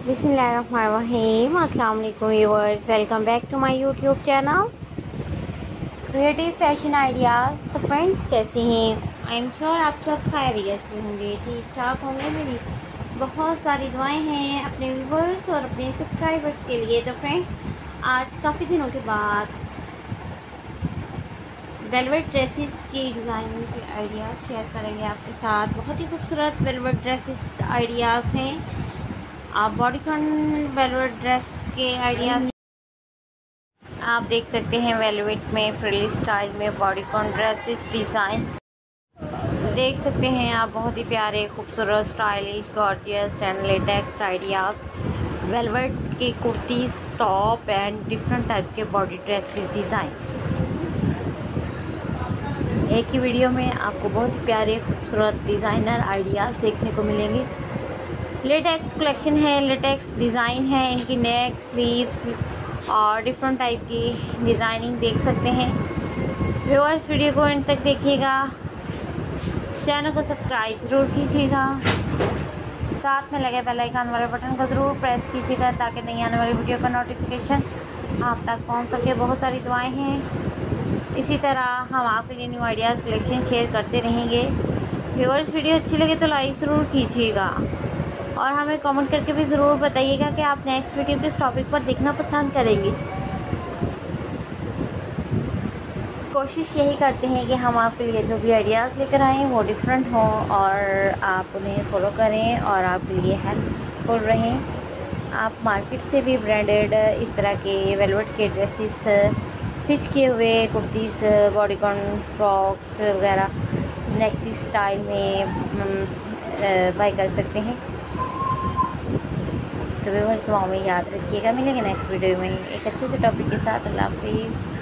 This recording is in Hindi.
बिस्मिल्लाहिर्रहमानिर्रहीम। अस्सलाम वालेकुम viewers, welcome back to my YouTube channel creative fashion ideas. तो फ्रेंड्स, कैसे हैं? आई एम श्योर आप सब खैरियत से होंगे, ठीक ठाक होंगे। मेरी बहुत सारी दुआएं हैं अपने व्यूअर्स और अपने सब्सक्राइबर्स के लिए। तो फ्रेंड्स, आज काफ़ी दिनों के बाद वेलवेट ड्रेसेस की डिज़ाइनिंग के आइडियाज़ शेयर करेंगे आपके साथ। बहुत ही खूबसूरत वेलवेट ड्रेसेस आइडियाज़ हैं। आप बॉडीकॉन वेलवेट ड्रेस के आइडियाज़ आप देख सकते हैं। वेलवेट में फ्रिली स्टाइल में बॉडीकॉन ड्रेसेस डिज़ाइन देख सकते हैं आप। बहुत ही प्यारे, खूबसूरत, stylish, gorgeous and latest ideas. Velvet के kurtis, top and different type के बॉडी ड्रेसेस डिज़ाइन एक ही वीडियो में आपको बहुत ही प्यारे, खूबसूरत डिज़ाइनर आइडियाज़ देखने को मिलेंगे। लेटेक्स कलेक्शन है, लेटेक्स डिज़ाइन है। इनकी नेक, स्लीव्स और डिफरेंट टाइप की डिज़ाइनिंग देख सकते हैं। व्यूअर्स, वीडियो को एंड तक देखिएगा। चैनल को सब्सक्राइब ज़रूर कीजिएगा। साथ में लगे बेल आइकन वाले बटन को ज़रूर प्रेस कीजिएगा ताकि नई आने वाली वीडियो का नोटिफिकेशन आप तक पहुंच सके। बहुत सारी दुआएं हैं। इसी तरह हम आपके लिए न्यू आइडियाज़ कलेक्शन शेयर करते रहेंगे। व्यूअर्स, वीडियो अच्छी लगे तो लाइक ज़रूर कीजिएगा और हमें कमेंट करके भी ज़रूर बताइएगा कि आप नेक्स्ट वीडियो किस टॉपिक पर देखना पसंद करेंगे। कोशिश यही करते हैं कि हम आपके लिए जो भी आइडियाज़ लेकर आएँ वो डिफरेंट हों और आप उन्हें फॉलो करें और आपके लिए हेल्पफुल रहें। आप मार्केट से भी ब्रांडेड इस तरह के वेलवेट के ड्रेसेस, स्टिच किए हुए कुर्तीज़, बॉडीकॉन फ्रॉक्स वगैरह नेक्सी स्टाइल में बाय कर सकते हैं। तो व्यूअर्स, दुआओं में याद रखिएगा। मिलेंगे नेक्स्ट वीडियो में एक अच्छे से टॉपिक के साथ। अल्लाह हाफिज़।